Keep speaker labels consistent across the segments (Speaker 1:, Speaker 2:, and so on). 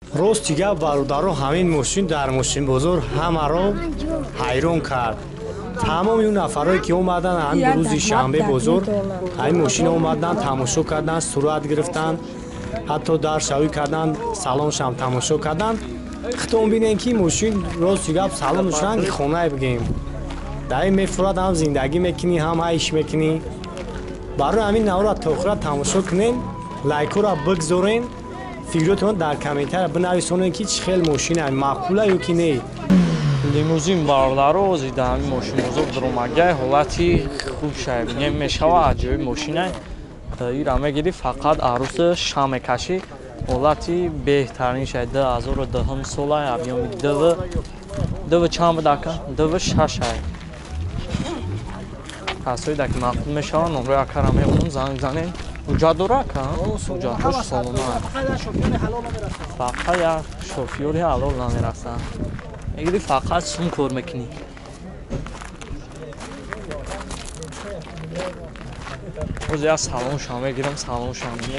Speaker 1: рости гап бародаро ҳамин мошин дар мошинбозор ҳамаро ҳайрон кард. тамоми он нафарое ки омаданд ҳамин рӯзи шанбе бозор ҳамин мошина омаданд тамошо карданд, сурат гирифтанд, ҳатто дар шавӣ карданд, салоншам тамошо карданд. хитон бинем ки мошин рости гап салонш ранги хонае бигем. дар ин мефурад ҳам зиндагӣ мекунӣ, ҳам айш мекунӣ. барои ҳамин навро то охира тамошо кунем, лайкҳоро бигзорен, фикротон дар комментария бинависонен ки чӣ хел мошина маъқула ё ки не.
Speaker 2: лимузин бародаро озида ҳамин мошинбозор дромагай ҳолати хуб шавад мешава аҷоиб мошинай ира мегири фақат арӯса шамекаши ҳолати беҳтарин шавад 2010 сола объёми дв чанд будака дв 6 касои даки маъқул мешава номрои акара мемонам занг занем уҷа дора ка уҷатош солона фақат як шофёри ҳалол намерасанд мегири фақат сум кор мекунӣ. боз як салоншам мегирам салоншам бинем.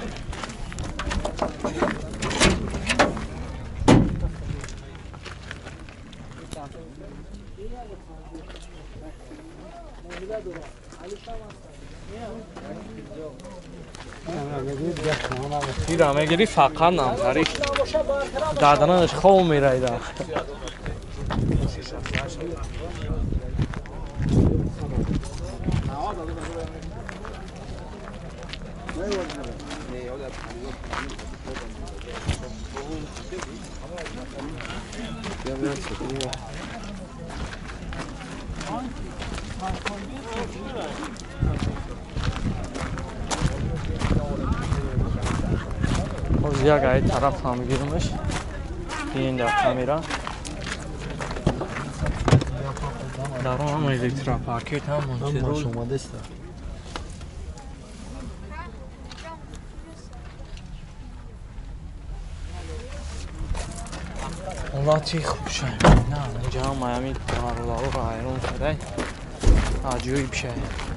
Speaker 2: ира мегири фақат намтари даданаш хов мерайда. باز یک ای طرف هم گیرمش این در کامیرا در اون هم الکترا پاکت هم منتظر است. حالاتی خوب شد. نه اینجا هم میامی کارولارو را ایران شده عجیب شد.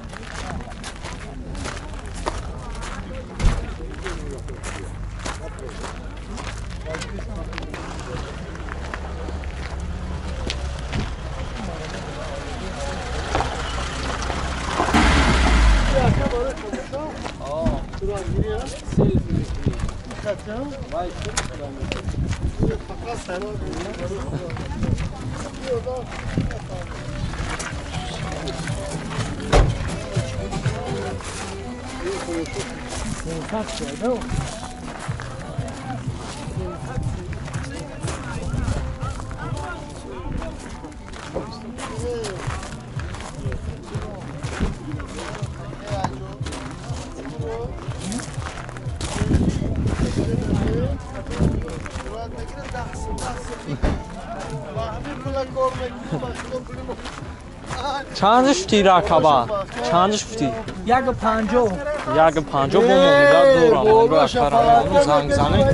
Speaker 2: چند شفتی راکبا؟ چند شفتی؟
Speaker 3: یک پنجاه
Speaker 2: با مومیده دورم رو اکرانه زنگ زنه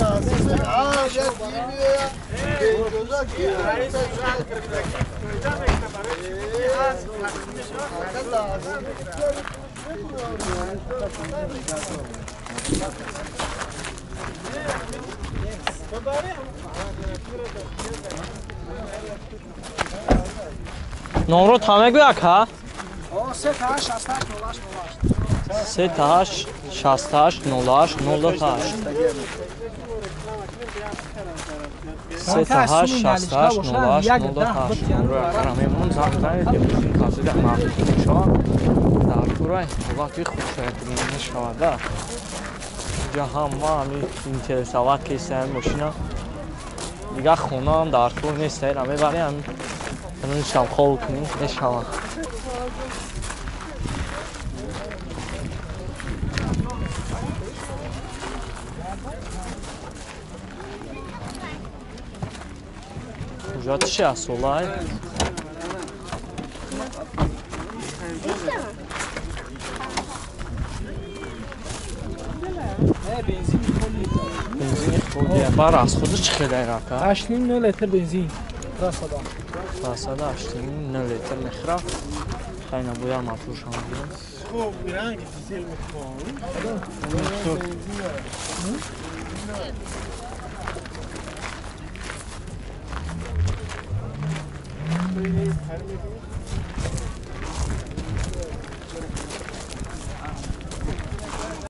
Speaker 2: نمرو تامه گویا که؟ 38 68 08 08 38 68 08 08 نمرو اکرام میمونم زنگ زنید که بودین کاسید معلوم شما در کورای وقتی خوب شاید بینید شواده اینجا هم ما همی اینترساوات که ایستایم ماشینا دیگه خونه هم در کور نیست همه برای هم شام خوب کنیم نشما کجا چی است ولای بنزین خودیه بار از خودش چی خیلی راکه
Speaker 3: 8.5 لیتر بنزین راسدا
Speaker 2: راسدا 8.5 لیتر مخرا خیلی نبویا مطور شما بیرون
Speaker 3: خوب رنگ دیزل میخوام